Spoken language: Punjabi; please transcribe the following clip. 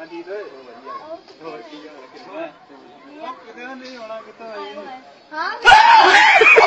ਠੀਕ ਹੋਏ ਹੋਰ ਕੀ ਹਾਲ ਕਿੱਥੇ ਨਹੀਂ ਆਉਣਾ ਕਿੱਥੋਂ ਆਈ ਹਾਂ